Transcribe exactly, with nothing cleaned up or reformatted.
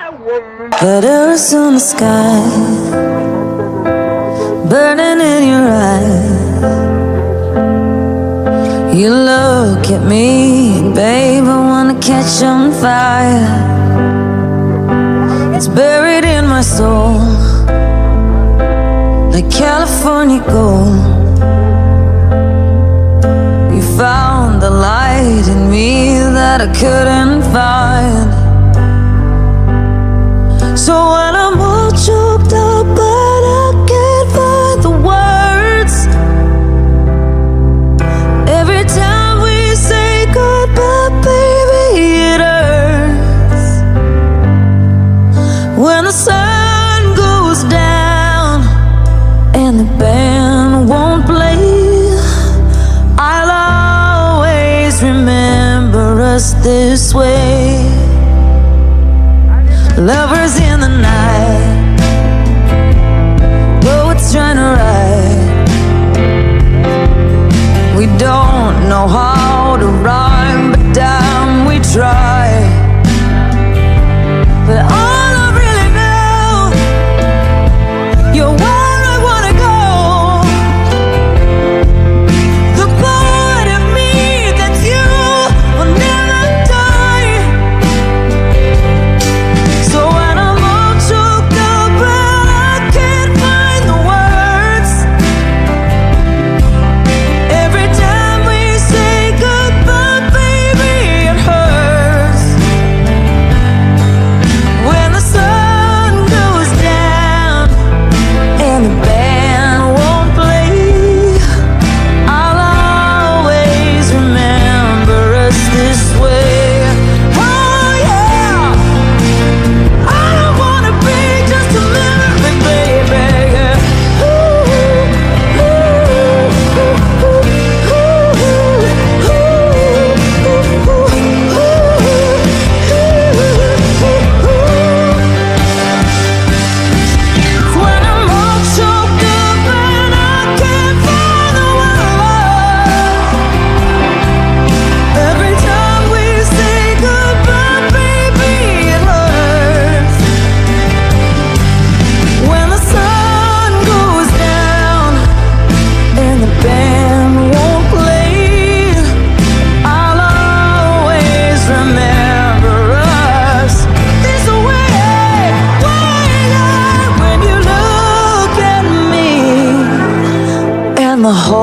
But Arizona sky burning in your eyes. You look at me, babe, I wanna catch on fire. It's buried in my soul like California gold. You found the light in me that I couldn't find. So when I'm all choked up but I can't find the words, every time we say goodbye, baby, it hurts. When the sun goes down and the band won't play, I'll always remember us this way. Lovers in the night, poets trying to write. We don't know how to rhyme, but damn, we try. But all I really know, you're where I wanna go. The part of me that's you will never die. So when I'm all choked up and I can't find the words, every time we say goodbye, baby, it hurts. When the sun goes down and the band won't play, I'll always remember us this way. Oh yeah, I don't wanna be just a memory, baby. Yeah. Ooh, ooh, ooh, ooh, when I'm all choked up and I can't find the words, every time we say goodbye, baby, it hurts. When the sun goes down and the band won't play, I'll always remember us this way. When you look at me and the whole